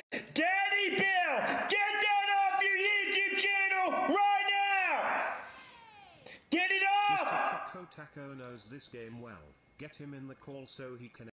Daddy Bill, get that off your YouTube channel right now! Get it off! Mr. Choco Taco knows this game well. Get him in the call so he can